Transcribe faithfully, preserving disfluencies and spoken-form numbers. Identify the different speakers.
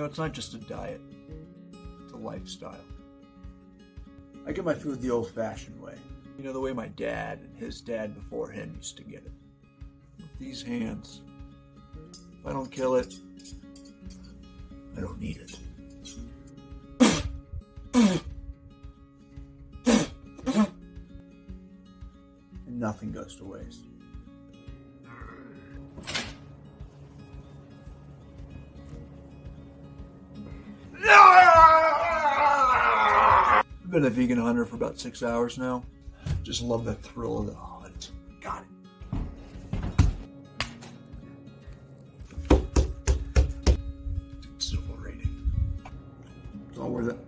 Speaker 1: it's not just a diet, it's a lifestyle.
Speaker 2: I get my food the old-fashioned way.
Speaker 1: You know, the way my dad and his dad before him used to get it. With these hands. If I don't kill it, I don't need it.
Speaker 2: And nothing goes to waste.
Speaker 1: I've been a vegan hunter for about six hours now. Just love the thrill of the hunt. Got it. It's exhilarating.
Speaker 2: It's all worth it.